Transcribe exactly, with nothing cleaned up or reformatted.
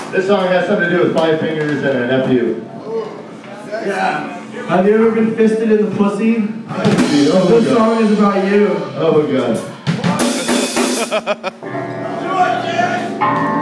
This song has something to do with five fingers and an F U. Yeah. Have you ever been fisted in the pussy? Oh, this God. song is about you. Oh, God. Do it, Jared!